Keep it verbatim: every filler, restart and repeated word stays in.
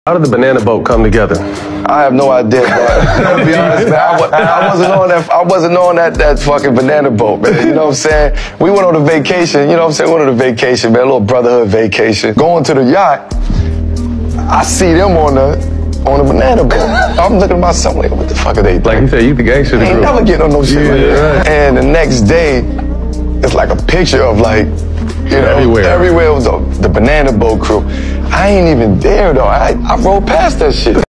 How did the banana boat come together? I have no idea, but to be honest, man, I, wa I wasn't on that. I wasn't on that that fucking banana boat, man. You know what I'm saying? We went on a vacation. You know what I'm saying? We went on a vacation, man. A little brotherhood vacation. Going to the yacht, I see them on the on the banana boat. I'm looking at myself like, what the fuck are they doing? Like you said, you the gangster of the ain't group. never getting on no shit yeah, like that. Right. And the next day, it's like a picture of like, you know, everywhere. Everywhere was a, the banana boat crew. I ain't even there though. I I rode past that shit.